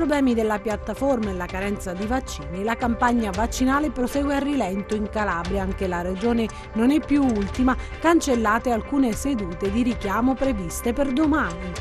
problemi della piattaforma e la carenza di vaccini, la campagna vaccinale prosegue a rilento in Calabria. Anche la regione non è più ultima, cancellate alcune sedute di richiamo previste per domani.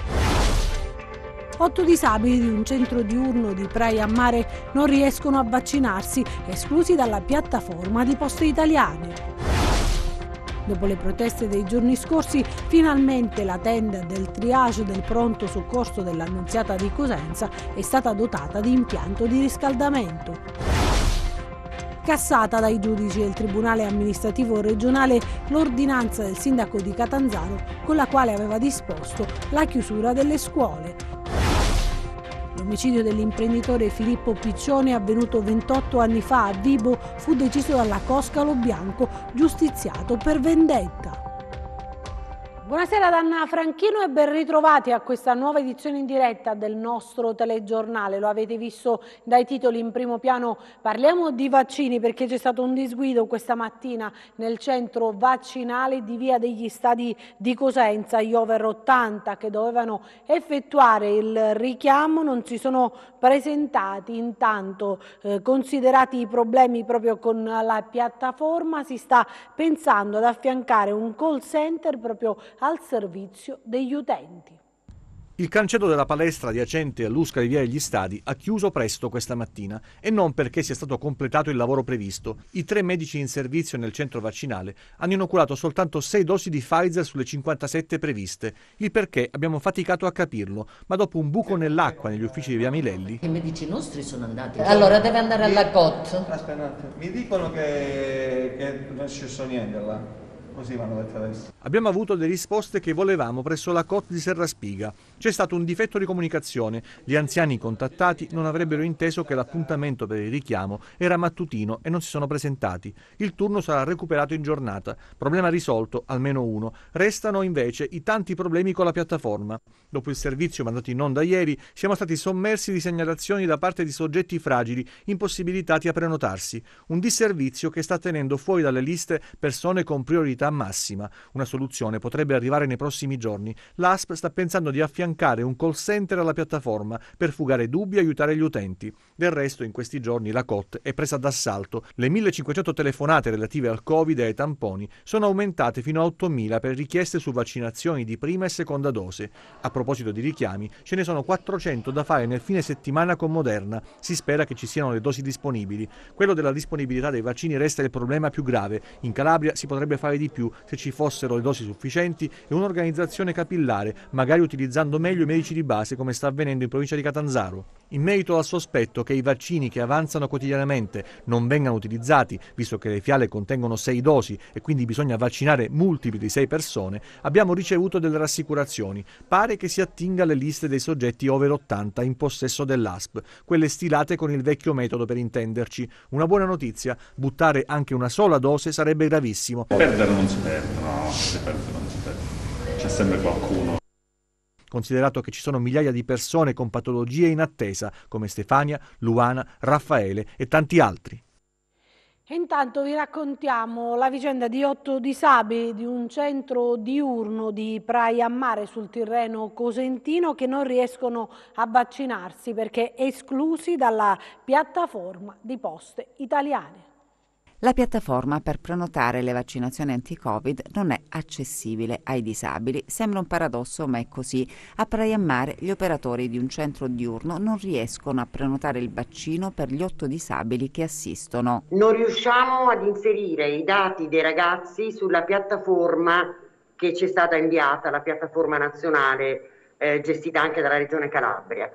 8 disabili di un centro diurno di Praia a Mare non riescono a vaccinarsi, esclusi dalla piattaforma di Poste Italiane. Dopo le proteste dei giorni scorsi, finalmente la tenda del triage del pronto soccorso dell'Annunziata di Cosenza è stata dotata di impianto di riscaldamento. Cassata dai giudici del Tribunale amministrativo regionale l'ordinanza del sindaco di Catanzaro con la quale aveva disposto la chiusura delle scuole. L'omicidio dell'imprenditore Filippo Piccioni, avvenuto 28 anni fa a Vibo, fu deciso dalla Coscalo Bianco, giustiziato per vendetta. Buonasera da Anna Franchino e ben ritrovati a questa nuova edizione in diretta del nostro telegiornale. Lo avete visto dai titoli in primo piano, parliamo di vaccini perché c'è stato un disguido questa mattina nel centro vaccinale di Via degli Stadi di Cosenza. Gli over 80 che dovevano effettuare il richiamo non si sono presentati. Intanto, considerati i problemi proprio con la piattaforma, si sta pensando ad affiancare un call center proprio al servizio degli utenti. Il cancello della palestra adiacente all'Usca di Via degli Stadi ha chiuso presto questa mattina e non perché sia stato completato il lavoro previsto. I 3 medici in servizio nel centro vaccinale hanno inoculato soltanto 6 dosi di Pfizer sulle 57 previste. Il perché abbiamo faticato a capirlo, ma dopo un buco nell'acqua negli uffici di Via Milelli... I medici nostri sono andati. Allora deve andare alla COT. Aspetta, mi dicono che non è successo niente là. Così vanno dette adesso. Abbiamo avuto le risposte che volevamo presso la COT di Serraspiga. C'è stato un difetto di comunicazione. Gli anziani contattati non avrebbero inteso che l'appuntamento per il richiamo era mattutino e non si sono presentati. Il turno sarà recuperato in giornata. Problema risolto, almeno uno. Restano invece i tanti problemi con la piattaforma. Dopo il servizio mandato in onda ieri, siamo stati sommersi di segnalazioni da parte di soggetti fragili, impossibilitati a prenotarsi. Un disservizio che sta tenendo fuori dalle liste persone con priorità massima. Una soluzione potrebbe arrivare nei prossimi giorni. L'ASP sta pensando di affiancare un call center alla piattaforma per fugare dubbi e aiutare gli utenti. Del resto, in questi giorni la COT è presa d'assalto. Le 1500 telefonate relative al Covid e ai tamponi sono aumentate fino a 8000 per richieste su vaccinazioni di prima e seconda dose. A proposito di richiami, ce ne sono 400 da fare nel fine settimana con Moderna. Si spera che ci siano le dosi disponibili. Quello della disponibilità dei vaccini resta il problema più grave. In Calabria si potrebbe fare di più se ci fossero le dosi sufficienti e un'organizzazione capillare, magari utilizzando meglio i medici di base come sta avvenendo in provincia di Catanzaro. In merito al sospetto che i vaccini che avanzano quotidianamente non vengano utilizzati, visto che le fiale contengono 6 dosi e quindi bisogna vaccinare multipli di 6 persone, abbiamo ricevuto delle rassicurazioni. Pare che si attinga alle liste dei soggetti over 80 in possesso dell'ASP, quelle stilate con il vecchio metodo per intenderci. Una buona notizia, buttare anche una sola dose sarebbe gravissimo. Perdere non si perde, no, se perde non si perde. C'è sempre qualcuno. Considerato che ci sono migliaia di persone con patologie in attesa, come Stefania, Luana, Raffaele e tanti altri. E intanto vi raccontiamo la vicenda di 8 disabili di un centro diurno di Praia a Mare sul Tirreno cosentino che non riescono a vaccinarsi perché esclusi dalla piattaforma di Poste Italiane. La piattaforma per prenotare le vaccinazioni anti-Covid non è accessibile ai disabili. Sembra un paradosso, ma è così. A Praia a Mare gli operatori di un centro diurno non riescono a prenotare il vaccino per gli 8 disabili che assistono. Non riusciamo ad inserire i dati dei ragazzi sulla piattaforma che ci è stata inviata, la piattaforma nazionale gestita anche dalla Regione Calabria.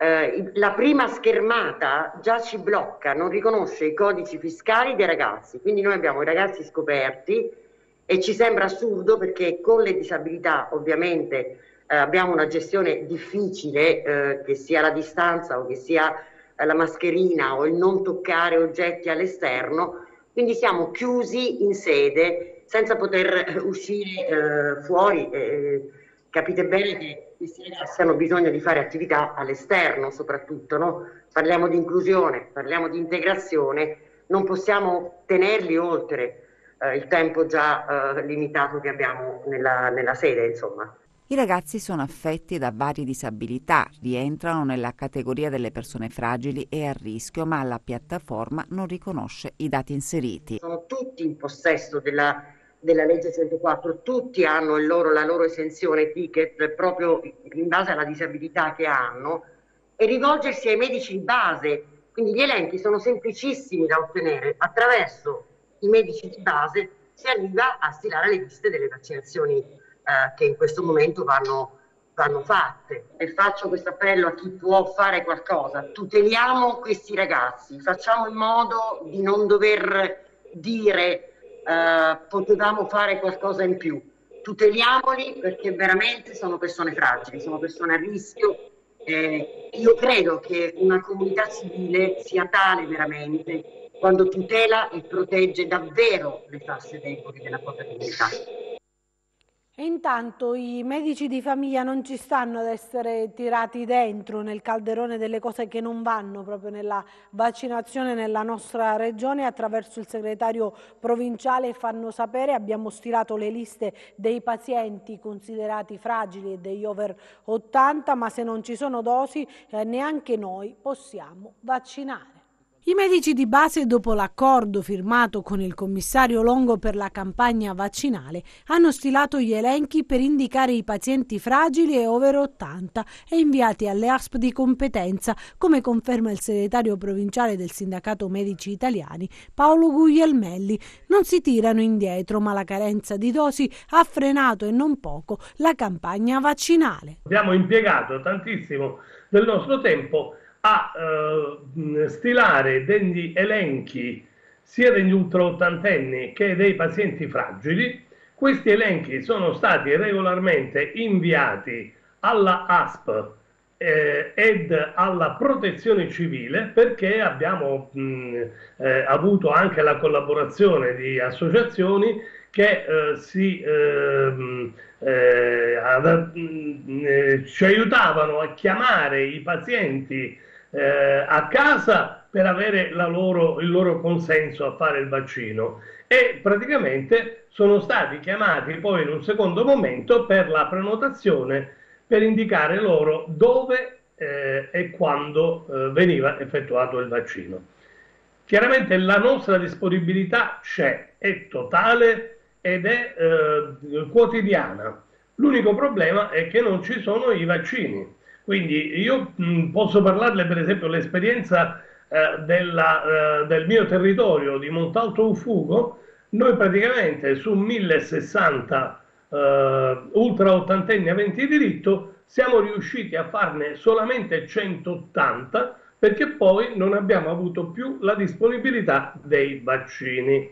La prima schermata già ci blocca, non riconosce i codici fiscali dei ragazzi, quindi noi abbiamo i ragazzi scoperti e ci sembra assurdo perché con le disabilità ovviamente abbiamo una gestione difficile, che sia la distanza o che sia la mascherina o il non toccare oggetti all'esterno, quindi siamo chiusi in sede senza poter uscire fuori. Capite bene che questi ragazzi hanno bisogno di fare attività all'esterno soprattutto, no? Parliamo di inclusione, parliamo di integrazione, non possiamo tenerli oltre il tempo già limitato che abbiamo nella sede, insomma. I ragazzi sono affetti da varie disabilità, rientrano nella categoria delle persone fragili e a rischio, ma la piattaforma non riconosce i dati inseriti. Sono tutti in possesso della legge 104, tutti hanno la loro esenzione ticket proprio in base alla disabilità che hanno, e rivolgersi ai medici di base. Quindi gli elenchi sono semplicissimi da ottenere. Attraverso i medici di base si arriva a stilare le liste delle vaccinazioni che in questo momento vanno fatte. E faccio questo appello a chi può fare qualcosa: tuteliamo questi ragazzi, facciamo in modo di non dover dire potevamo fare qualcosa in più. Tuteliamoli, perché veramente sono persone fragili, sono persone a rischio. Io credo che una comunità civile sia tale veramente quando tutela e protegge davvero le fasce deboli della propria comunità. E intanto i medici di famiglia non ci stanno ad essere tirati dentro nel calderone delle cose che non vanno proprio nella vaccinazione nella nostra regione. Attraverso il segretario provinciale fanno sapere: abbiamo stilato le liste dei pazienti considerati fragili e degli over 80, ma se non ci sono dosi neanche noi possiamo vaccinare. I medici di base, dopo l'accordo firmato con il commissario Longo per la campagna vaccinale, hanno stilato gli elenchi per indicare i pazienti fragili e over 80 e inviati alle ASP di competenza, come conferma il segretario provinciale del Sindacato Medici Italiani, Paolo Guglielmelli. Non si tirano indietro, ma la carenza di dosi ha frenato e non poco la campagna vaccinale. Abbiamo impiegato tantissimo del nostro tempo a stilare degli elenchi sia degli ultraottantenni che dei pazienti fragili. Questi elenchi sono stati regolarmente inviati alla ASP ed alla Protezione Civile, perché abbiamo avuto anche la collaborazione di associazioni che ci aiutavano a chiamare i pazienti a casa per avere il loro consenso a fare il vaccino, e praticamente sono stati chiamati poi in un secondo momento per la prenotazione, per indicare loro dove e quando veniva effettuato il vaccino. Chiaramente la nostra disponibilità c'è, è totale ed è quotidiana. L'unico problema è che non ci sono i vaccini. Quindi io posso parlarle, per esempio, l'esperienza del mio territorio di Montalto Ufugo. Noi praticamente su 1060 ultraottantenni aventi diritto siamo riusciti a farne solamente 180, perché poi non abbiamo avuto più la disponibilità dei vaccini.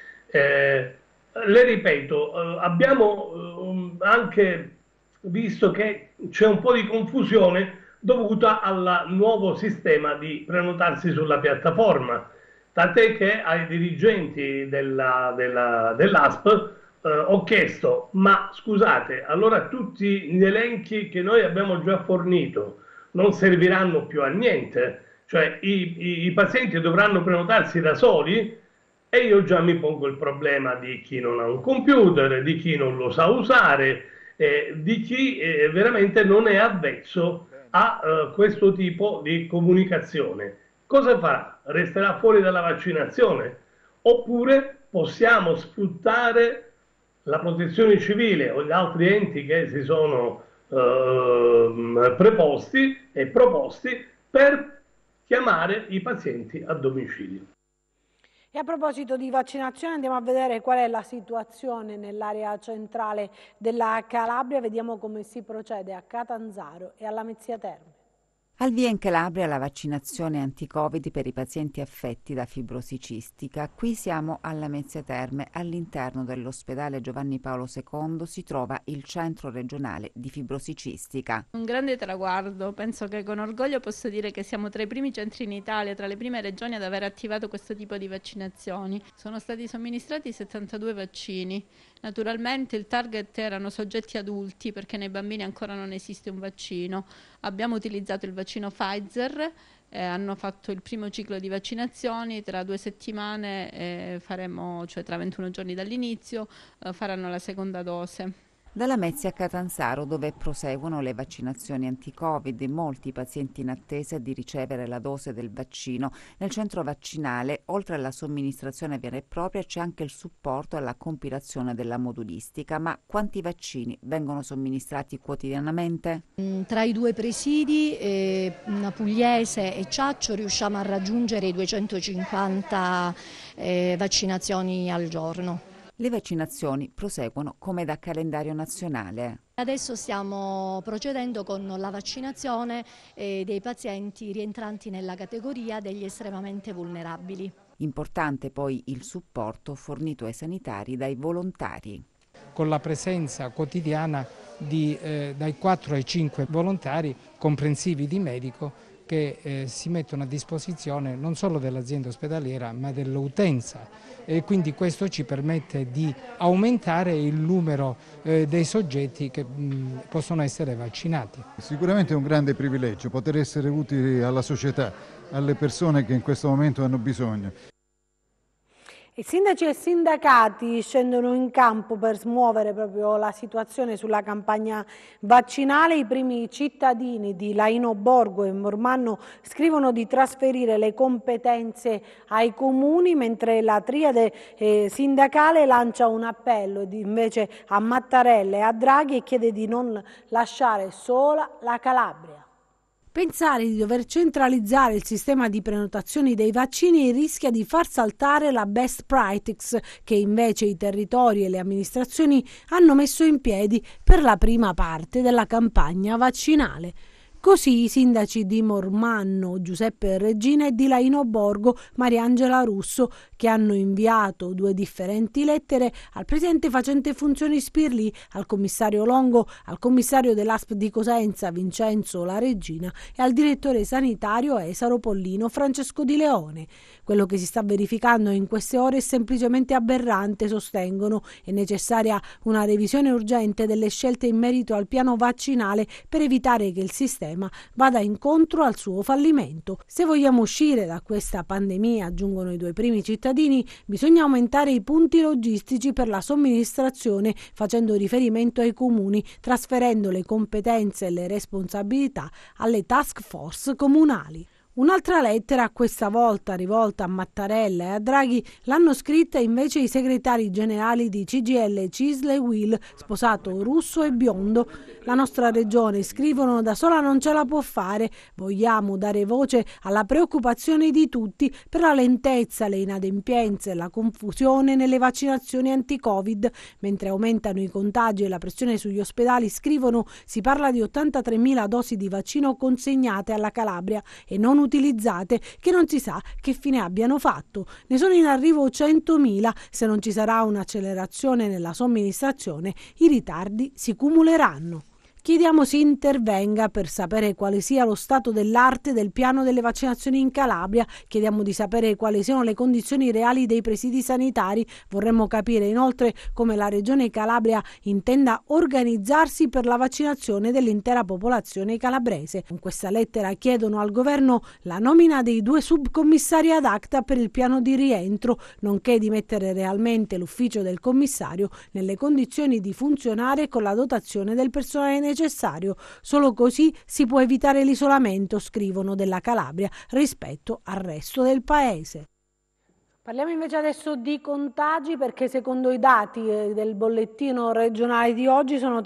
Le ripeto, abbiamo anche visto che c'è un po' di confusione dovuta al nuovo sistema di prenotarsi sulla piattaforma, tant'è che ai dirigenti dell'ASP ho chiesto: ma scusate, allora tutti gli elenchi che noi abbiamo già fornito non serviranno più a niente? Cioè i pazienti dovranno prenotarsi da soli? E io già mi pongo il problema di chi non ha un computer, di chi non lo sa usare, di chi veramente non è avvezzo a questo tipo di comunicazione. Cosa farà? Resterà fuori dalla vaccinazione? Oppure possiamo sfruttare la Protezione Civile o gli altri enti che si sono preposti e proposti per chiamare i pazienti a domicilio? E a proposito di vaccinazione, andiamo a vedere qual è la situazione nell'area centrale della Calabria. Vediamo come si procede a Catanzaro e alla Mezzia Terme. Al via in Calabria la vaccinazione anti-Covid per i pazienti affetti da fibrosi cistica. Qui siamo alla Mezzia Terme. All'interno dell'ospedale Giovanni Paolo II si trova il centro regionale di fibrosi cistica. Un grande traguardo, penso che con orgoglio posso dire che siamo tra i primi centri in Italia, tra le prime regioni ad aver attivato questo tipo di vaccinazioni. Sono stati somministrati 72 vaccini. Naturalmente il target erano soggetti adulti, perché nei bambini ancora non esiste un vaccino. Abbiamo utilizzato il vaccino Pfizer, hanno fatto il primo ciclo di vaccinazioni, tra 2 settimane faremo, cioè tra 21 giorni dall'inizio, faranno la seconda dose. Dalla Mezzi a Catanzaro, dove proseguono le vaccinazioni anti-Covid, molti pazienti in attesa di ricevere la dose del vaccino. Nel centro vaccinale, oltre alla somministrazione vera e propria, c'è anche il supporto alla compilazione della modulistica. Ma quanti vaccini vengono somministrati quotidianamente? Tra i due presidi, Pugliese e Ciaccio, riusciamo a raggiungere i 250 vaccinazioni al giorno. Le vaccinazioni proseguono come da calendario nazionale. Adesso stiamo procedendo con la vaccinazione dei pazienti rientranti nella categoria degli estremamente vulnerabili. Importante poi il supporto fornito ai sanitari dai volontari. Con la presenza quotidiana dai 4 ai 5 volontari comprensivi di medico che si mettono a disposizione non solo dell'azienda ospedaliera ma dell'utenza, e quindi questo ci permette di aumentare il numero dei soggetti che possono essere vaccinati. Sicuramente è un grande privilegio poter essere utili alla società, alle persone che in questo momento hanno bisogno. I sindaci e sindacati scendono in campo per smuovere proprio la situazione sulla campagna vaccinale. I primi cittadini di Laino Borgo e Mormanno scrivono di trasferire le competenze ai comuni, mentre la triade sindacale lancia un appello invece a Mattarella e a Draghi e chiede di non lasciare sola la Calabria. Pensare di dover centralizzare il sistema di prenotazioni dei vaccini rischia di far saltare la best practice che invece i territori e le amministrazioni hanno messo in piedi per la prima parte della campagna vaccinale. Così i sindaci di Mormanno, Giuseppe Regina, e di Laino Borgo, Mariangela Russo, che hanno inviato 2 differenti lettere al presidente facente funzioni Spirlì, al commissario Longo, al commissario dell'ASP di Cosenza Vincenzo La Regina e al direttore sanitario Esaro Pollino Francesco Di Leone. Quello che si sta verificando in queste ore è semplicemente aberrante, sostengono. È necessaria una revisione urgente delle scelte in merito al piano vaccinale per evitare che il sistema vada incontro al suo fallimento. Se vogliamo uscire da questa pandemia, aggiungono i 2 primi cittadini, bisogna aumentare i punti logistici per la somministrazione facendo riferimento ai comuni, trasferendo le competenze e le responsabilità alle task force comunali. Un'altra lettera, questa volta rivolta a Mattarella e a Draghi, l'hanno scritta invece i segretari generali di CGIL, CISL e UIL, sposato Russo e Biondo. La nostra regione, scrivono, da sola non ce la può fare. Vogliamo dare voce alla preoccupazione di tutti per la lentezza, le inadempienze e la confusione nelle vaccinazioni anti-Covid. Mentre aumentano i contagi e la pressione sugli ospedali, scrivono, si parla di 83.000 dosi di vaccino consegnate alla Calabria e non utilizzate, che non si sa che fine abbiano fatto. Ne sono in arrivo 100.000. Se non ci sarà un'accelerazione nella somministrazione, i ritardi si cumuleranno. Chiediamo si intervenga per sapere quale sia lo stato dell'arte del piano delle vaccinazioni in Calabria. Chiediamo di sapere quali siano le condizioni reali dei presidi sanitari. Vorremmo capire inoltre come la Regione Calabria intenda organizzarsi per la vaccinazione dell'intera popolazione calabrese. Con questa lettera chiedono al governo la nomina dei 2 subcommissari ad acta per il piano di rientro, nonché di mettere realmente l'ufficio del commissario nelle condizioni di funzionare con la dotazione del personale necessario. Solo così si può evitare l'isolamento, scrivono, della Calabria rispetto al resto del paese. Parliamo invece adesso di contagi, perché secondo i dati del bollettino regionale di oggi sono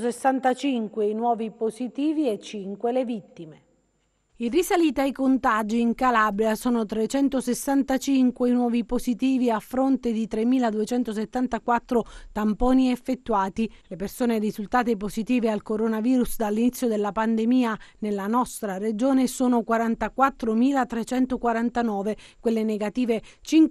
365 i nuovi positivi e 5 le vittime. In risalita ai contagi in Calabria sono 365 i nuovi positivi a fronte di 3.274 tamponi effettuati. Le persone risultate positive al coronavirus dall'inizio della pandemia nella nostra regione sono 44.349, quelle negative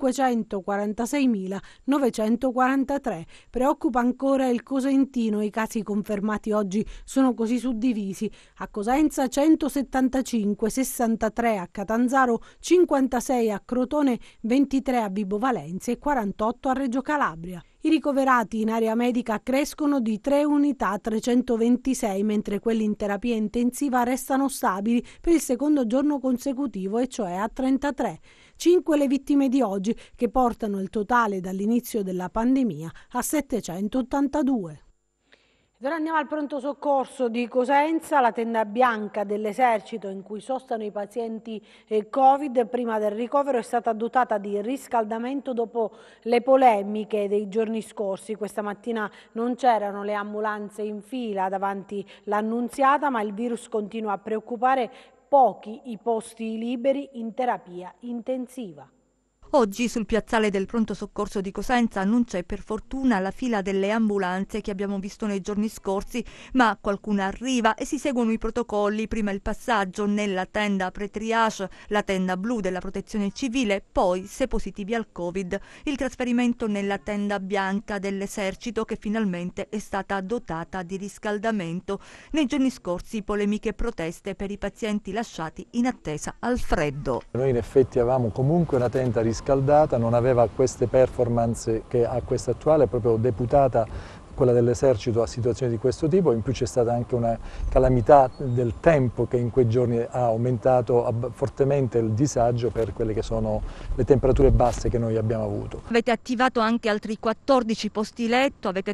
546.943. Preoccupa ancora il Cosentino, i casi confermati oggi sono così suddivisi: a Cosenza 175, 63 a Catanzaro, 56 a Crotone, 23 a Vibo Valentia e 48 a Reggio Calabria. I ricoverati in area medica crescono di 3 unità a 326, mentre quelli in terapia intensiva restano stabili per il secondo giorno consecutivo, e cioè a 33. 5 le vittime di oggi, che portano il totale dall'inizio della pandemia a 782. Ed ora andiamo al pronto soccorso di Cosenza, la tenda bianca dell'esercito in cui sostano i pazienti Covid prima del ricovero è stata dotata di riscaldamento dopo le polemiche dei giorni scorsi. Questa mattina non c'erano le ambulanze in fila davanti l'Annunziata, ma il virus continua a preoccupare, pochi i posti liberi in terapia intensiva. Oggi sul piazzale del pronto soccorso di Cosenza non c'è per fortuna la fila delle ambulanze che abbiamo visto nei giorni scorsi, ma qualcuna arriva e si seguono i protocolli, prima il passaggio nella tenda pre-triage, la tenda blu della protezione civile, poi, se positivi al Covid, il trasferimento nella tenda bianca dell'esercito che finalmente è stata dotata di riscaldamento. Nei giorni scorsi polemiche e proteste per i pazienti lasciati in attesa al freddo. Noi in effetti avevamo comunque una tenda riscaldata, non aveva queste performance che ha questa attuale, proprio deputata quella dell'esercito a situazioni di questo tipo. In più c'è stata anche una calamità del tempo che in quei giorni ha aumentato fortemente il disagio per quelle che sono le temperature basse che noi abbiamo avuto. Avete attivato anche altri 14 posti letto, avete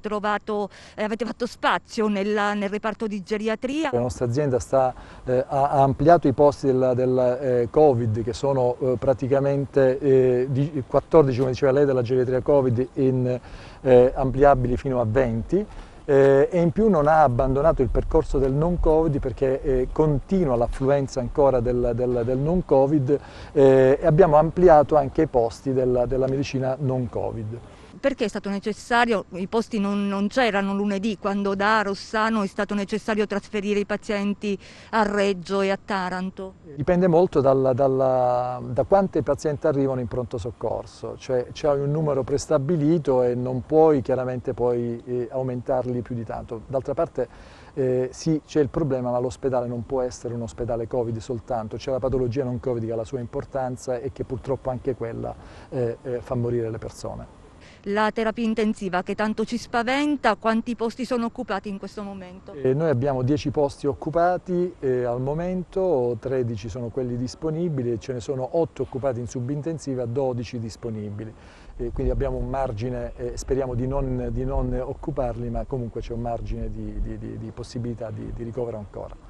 fatto spazio nel reparto di geriatria. La nostra azienda ha ampliato i posti del Covid, che sono praticamente 14, come diceva lei, della geriatria Covid, ampliabili fino a 20. E in più non ha abbandonato il percorso del non Covid, perché continua l'affluenza ancora del non Covid, e abbiamo ampliato anche i posti della medicina non Covid. Perché è stato necessario, i posti non c'erano lunedì, quando da Rossano è stato necessario trasferire i pazienti a Reggio e a Taranto? Dipende molto da quanti pazienti arrivano in pronto soccorso, cioè c'è un numero prestabilito e non puoi chiaramente poi aumentarli più di tanto. D'altra parte sì, c'è il problema, ma l'ospedale non può essere un ospedale Covid soltanto, c'è la patologia non Covid che ha la sua importanza e che purtroppo anche quella fa morire le persone. La terapia intensiva che tanto ci spaventa, quanti posti sono occupati in questo momento? Noi abbiamo 10 posti occupati al momento, 13 sono quelli disponibili, ce ne sono 8 occupati in subintensiva, 12 disponibili. Quindi abbiamo un margine, speriamo di non occuparli, ma comunque c'è un margine di possibilità di ricovero ancora.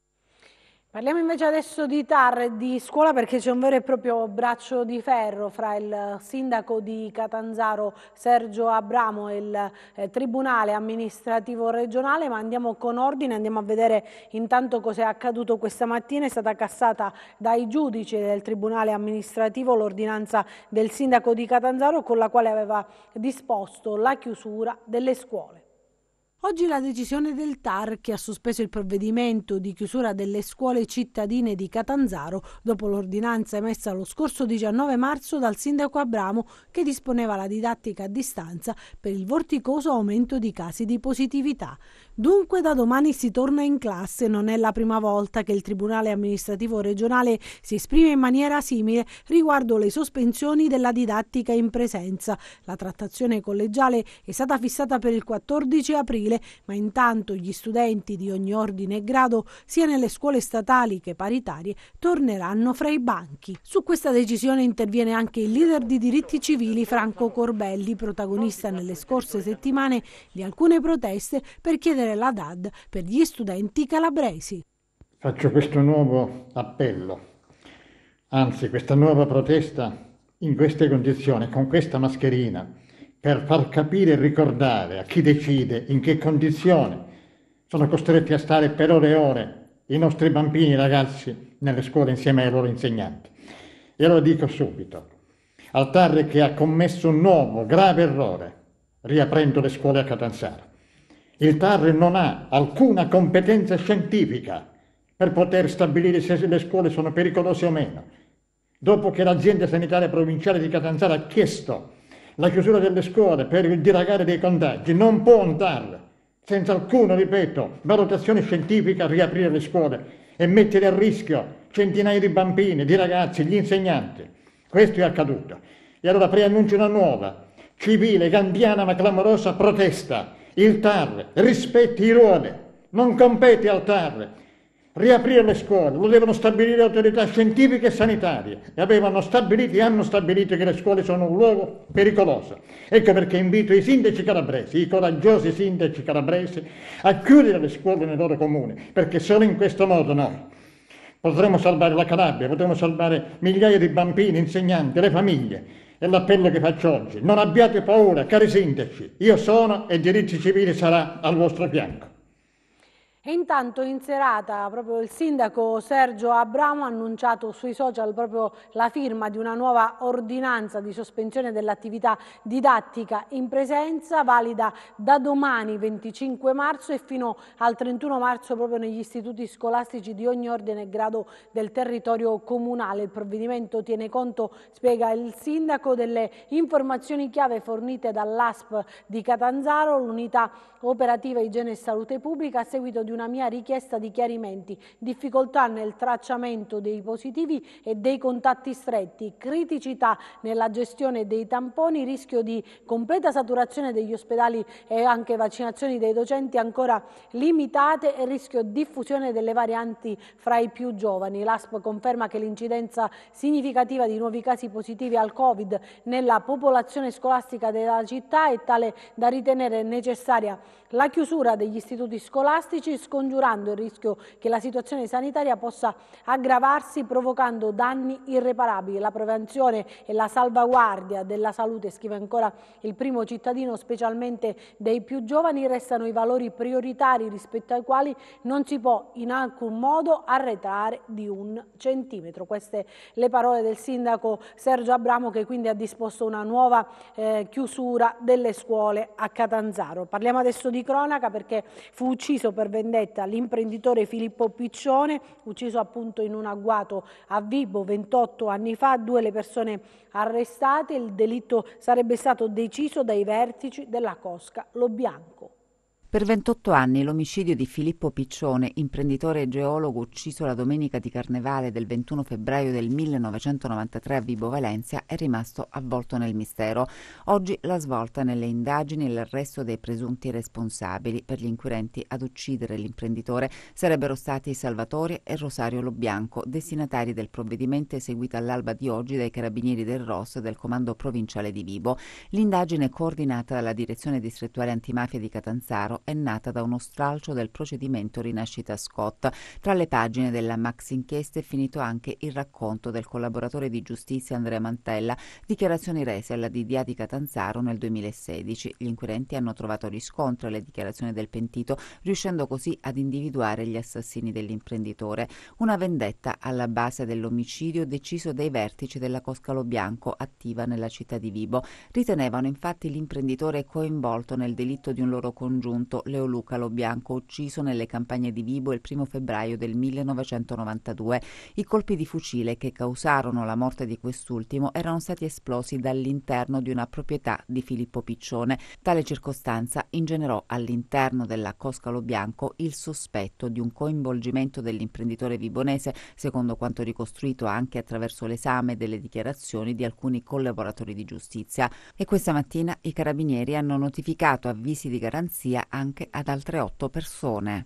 Parliamo invece adesso di TAR e di scuola, perché c'è un vero e proprio braccio di ferro fra il sindaco di Catanzaro Sergio Abramo e il Tribunale amministrativo regionale, ma andiamo con ordine, andiamo a vedere intanto cosa è accaduto questa mattina. È stata cassata dai giudici del Tribunale amministrativo l'ordinanza del sindaco di Catanzaro con la quale aveva disposto la chiusura delle scuole. Oggi la decisione del TAR, che ha sospeso il provvedimento di chiusura delle scuole cittadine di Catanzaro dopo l'ordinanza emessa lo scorso 19 marzo dal sindaco Abramo, che disponeva la didattica a distanza per il vorticoso aumento di casi di positività. Dunque da domani si torna in classe. Non è la prima volta che il Tribunale amministrativo regionale si esprime in maniera simile riguardo le sospensioni della didattica in presenza. La trattazione collegiale è stata fissata per il 14 aprile, ma intanto gli studenti di ogni ordine e grado, sia nelle scuole statali che paritarie, torneranno fra i banchi. Su questa decisione interviene anche il leader di diritti civili Franco Corbelli, protagonista nelle scorse settimane di alcune proteste per chiedere la DAD per gli studenti calabresi. Faccio questo nuovo appello, anzi questa nuova protesta in queste condizioni, con questa mascherina, per far capire e ricordare a chi decide in che condizioni sono costretti a stare per ore e ore i nostri bambini e ragazzi nelle scuole insieme ai loro insegnanti. E lo dico subito, al TAR che ha commesso un nuovo grave errore riaprendo le scuole a Catanzaro. Il TAR non ha alcuna competenza scientifica per poter stabilire se le scuole sono pericolose o meno. Dopo che l'azienda sanitaria provinciale di Catanzaro ha chiesto la chiusura delle scuole per il dilagare dei contagi, non può un TAR, senza alcuna, ripeto, valutazione scientifica, riaprire le scuole e mettere a rischio centinaia di bambini, di ragazzi, gli insegnanti. Questo è accaduto. E allora preannuncio una nuova, civile, gandiana ma clamorosa protesta. Il TAR rispetti i ruoli, non compete al TAR riaprire le scuole, lo devono stabilire le autorità scientifiche e sanitarie e hanno stabilito che le scuole sono un luogo pericoloso. Ecco perché invito i sindaci calabresi, i coraggiosi sindaci calabresi, a chiudere le scuole nei loro comuni, perché solo in questo modo noi potremo salvare la Calabria, potremo salvare migliaia di bambini, insegnanti, le famiglie. E l'appello che faccio oggi: non abbiate paura, cari sindaci, io sono e Diritti Civili sarà al vostro fianco. E intanto in serata proprio il sindaco Sergio Abramo ha annunciato sui social proprio la firma di una nuova ordinanza di sospensione dell'attività didattica in presenza, valida da domani 25 marzo e fino al 31 marzo proprio negli istituti scolastici di ogni ordine e grado del territorio comunale. Il provvedimento tiene conto, spiega il sindaco, delle informazioni chiave fornite dall'ASP di Catanzaro, l'unità operativa igiene e salute pubblica, a seguito di una mia richiesta di chiarimenti, difficoltà nel tracciamento dei positivi e dei contatti stretti, criticità nella gestione dei tamponi, rischio di completa saturazione degli ospedali e anche vaccinazioni dei docenti ancora limitate e rischio diffusione delle varianti fra i più giovani. L'ASP conferma che l'incidenza significativa di nuovi casi positivi al Covid nella popolazione scolastica della città è tale da ritenere necessaria la chiusura degli istituti scolastici, scongiurando il rischio che la situazione sanitaria possa aggravarsi provocando danni irreparabili. La prevenzione e la salvaguardia della salute, scrive ancora il primo cittadino, specialmente dei più giovani, restano i valori prioritari rispetto ai quali non si può in alcun modo arretrare di un centimetro. Queste le parole del sindaco Sergio Abramo, che quindi ha disposto una nuova chiusura delle scuole a Catanzaro. Parliamo adesso di cronaca, perché fu ucciso per vendetta l'imprenditore Filippo Piccione, ucciso appunto in un agguato a Vibo 28 anni fa. 2 le persone arrestate. Il delitto sarebbe stato deciso dai vertici della cosca Lo Bianco. Per 28 anni l'omicidio di Filippo Piccione, imprenditore e geologo ucciso la domenica di Carnevale del 21 febbraio del 1993 a Vibo Valentia, è rimasto avvolto nel mistero. Oggi la svolta nelle indagini e l'arresto dei presunti responsabili. Per gli inquirenti ad uccidere l'imprenditore sarebbero stati Salvatore e Rosario Lo Bianco, destinatari del provvedimento eseguito all'alba di oggi dai carabinieri del ROS del Comando Provinciale di Vibo. L'indagine, coordinata dalla Direzione Distrettuale Antimafia di Catanzaro, è nata da uno stralcio del procedimento Rinascita Scott. Tra le pagine della Max Inchiesta è finito anche il racconto del collaboratore di giustizia Andrea Mantella, dichiarazioni rese alla DDA di Catanzaro nel 2016. Gli inquirenti hanno trovato riscontro alle dichiarazioni del pentito, riuscendo così ad individuare gli assassini dell'imprenditore. Una vendetta alla base dell'omicidio deciso dai vertici della Cosca Lo Bianco, attiva nella città di Vibo. Ritenevano infatti l'imprenditore coinvolto nel delitto di un loro congiunto, Leo Luca Lo Bianco, ucciso nelle campagne di Vibo il 1 febbraio del 1992. I colpi di fucile che causarono la morte di quest'ultimo erano stati esplosi dall'interno di una proprietà di Filippo Piccione. Tale circostanza ingenerò all'interno della Cosca Lo Bianco il sospetto di un coinvolgimento dell'imprenditore vibonese, secondo quanto ricostruito anche attraverso l'esame delle dichiarazioni di alcuni collaboratori di giustizia. E questa mattina i carabinieri hanno notificato avvisi di garanzia anche ad altre 8 persone.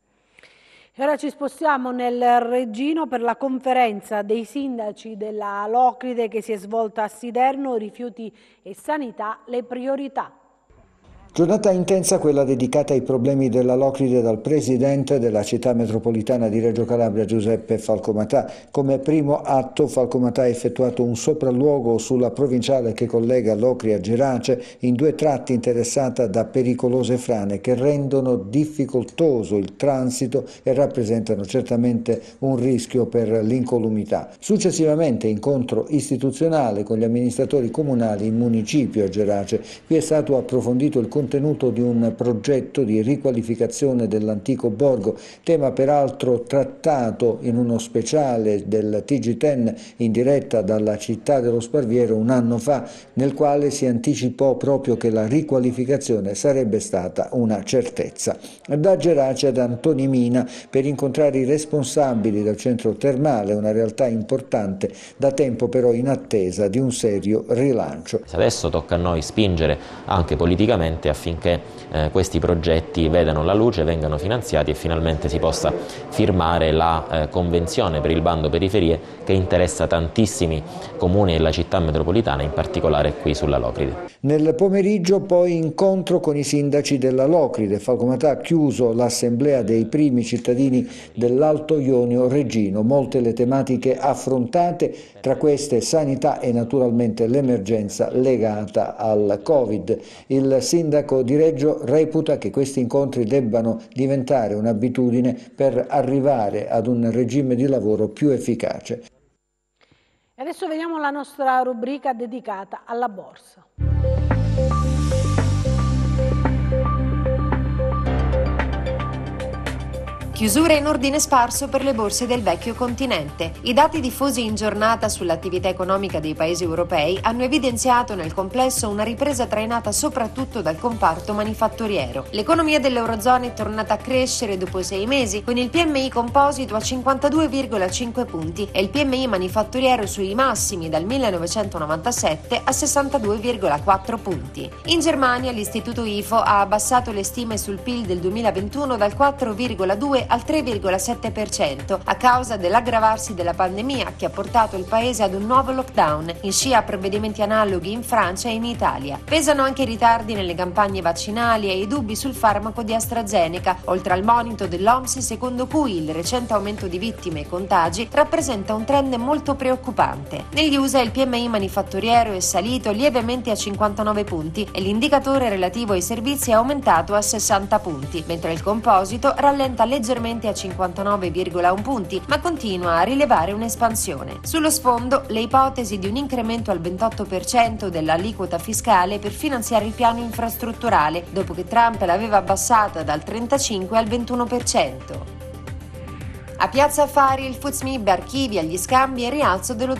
E ora ci spostiamo nel Reggino per la conferenza dei sindaci della Locride che si è svolta a Siderno. Rifiuti e sanità, le priorità. Giornata intensa quella dedicata ai problemi della Locride dal presidente della città metropolitana di Reggio Calabria Giuseppe Falcomatà. Come primo atto Falcomatà ha effettuato un sopralluogo sulla provinciale che collega Locri a Gerace in 2 tratti interessata da pericolose frane che rendono difficoltoso il transito e rappresentano certamente un rischio per l'incolumità. Successivamente incontro istituzionale con gli amministratori comunali in municipio a Gerace. Qui è stato approfondito il contenuto di un progetto di riqualificazione dell'antico borgo, tema peraltro trattato in uno speciale del TG10 in diretta dalla città dello Sparviero un anno fa, nel quale si anticipò proprio che la riqualificazione sarebbe stata una certezza. Da Gerace ad Antonimina per incontrare i responsabili del centro termale, una realtà importante, da tempo però in attesa di un serio rilancio. Adesso tocca a noi spingere anche politicamente affinché questi progetti vedano la luce, vengano finanziati e finalmente si possa firmare la convenzione per il bando periferie che interessa tantissimi comuni della città metropolitana, in particolare qui sulla Locride. Nel pomeriggio poi incontro con i sindaci della Locride. Falcomatà ha chiuso l'assemblea dei primi cittadini dell'Alto Ionio Reggino. Molte le tematiche affrontate, tra queste sanità e naturalmente l'emergenza legata al Covid. Il sindaco di Reggio reputa che questi incontri debbano diventare un'abitudine per arrivare ad un regime di lavoro più efficace. E adesso vediamo la nostra rubrica dedicata alla borsa. Chiusura in ordine sparso per le borse del vecchio continente. I dati diffusi in giornata sull'attività economica dei paesi europei hanno evidenziato nel complesso una ripresa trainata soprattutto dal comparto manifatturiero. L'economia dell'Eurozona è tornata a crescere dopo 6 mesi, con il PMI composito a 52,5 punti e il PMI manifatturiero sui massimi dal 1997 a 62,4 punti. In Germania l'istituto IFO ha abbassato le stime sul PIL del 2021 dal 4,2 al 3,7% a causa dell'aggravarsi della pandemia che ha portato il paese ad un nuovo lockdown, in scia a provvedimenti analoghi in Francia e in Italia. Pesano anche i ritardi nelle campagne vaccinali e i dubbi sul farmaco di AstraZeneca, oltre al monito dell'OMS secondo cui il recente aumento di vittime e contagi rappresenta un trend molto preoccupante. Negli USA il PMI manifatturiero è salito lievemente a 59 punti e l'indicatore relativo ai servizi è aumentato a 60 punti, mentre il composito rallenta leggermente a 59,1 punti, ma continua a rilevare un'espansione. Sullo sfondo, le ipotesi di un incremento al 28% dell'aliquota fiscale per finanziare il piano infrastrutturale, dopo che Trump l'aveva abbassata dal 35 al 21%. A Piazza Affari il FTSE MIB archivia gli scambi e rialzo dello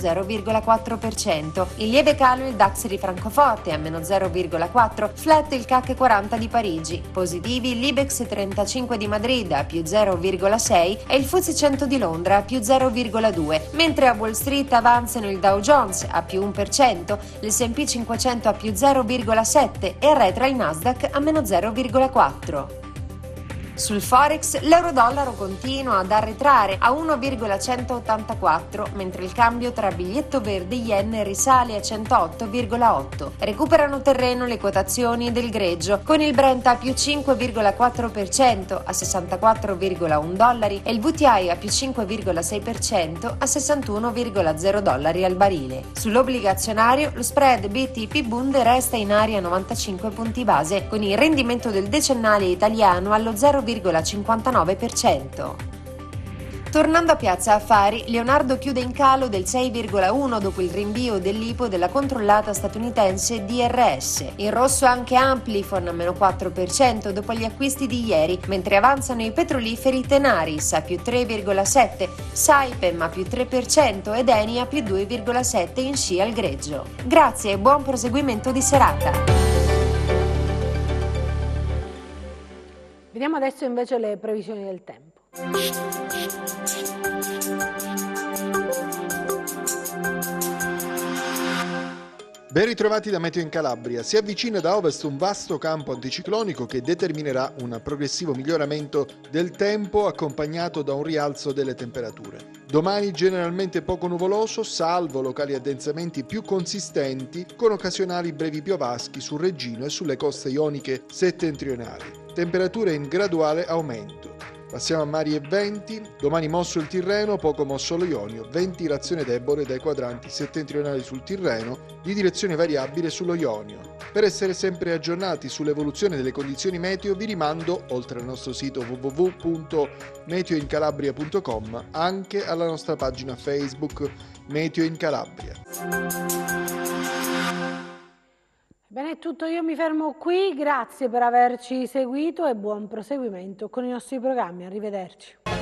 0,4%. In lieve calo il DAX di Francoforte a meno 0,4%, flat il CAC 40 di Parigi. Positivi l'Ibex 35 di Madrid a più 0,6% e il FTSE 100 di Londra a più 0,2%, mentre a Wall Street avanzano il Dow Jones a più 1%, l'S&P 500 a più 0,7% e arretra il Nasdaq a meno 0,4%. Sul Forex l'euro-dollaro continua ad arretrare a 1,184, mentre il cambio tra biglietto verde e yen risale a 108,8. Recuperano terreno le quotazioni del greggio, con il Brent a più 5,4% a 64,1 dollari e il WTI a più 5,6% a 61,0 dollari al barile. Sull'obbligazionario lo spread BTP Bund resta in area 95 punti base, con il rendimento del decennale italiano allo 0,59%. Tornando a Piazza Affari, Leonardo chiude in calo del 6,1 dopo il rinvio dell'IPO della controllata statunitense DRS. In rosso anche Amplifon a meno 4% dopo gli acquisti di ieri, mentre avanzano i petroliferi Tenaris a più 3,7%, Saipem a più 3% ed Eni a più 2,7% in scia al greggio. Grazie e buon proseguimento di serata. Vediamo adesso invece le previsioni del tempo. Ben ritrovati da Meteo in Calabria. Si avvicina da ovest un vasto campo anticiclonico che determinerà un progressivo miglioramento del tempo accompagnato da un rialzo delle temperature. Domani generalmente poco nuvoloso, salvo locali addensamenti più consistenti con occasionali brevi piovaschi sul Reggino e sulle coste ioniche settentrionali. Temperature in graduale aumento. Passiamo a mari e venti. Domani mosso il Tirreno, poco mosso lo Ionio, ventilazione debole dai quadranti settentrionali sul Tirreno, di direzione variabile sullo Ionio. Per essere sempre aggiornati sull'evoluzione delle condizioni meteo vi rimando, oltre al nostro sito www.meteoincalabria.com, anche alla nostra pagina Facebook Meteo in Calabria. Bene, è tutto, io mi fermo qui, grazie per averci seguito e buon proseguimento con i nostri programmi, arrivederci.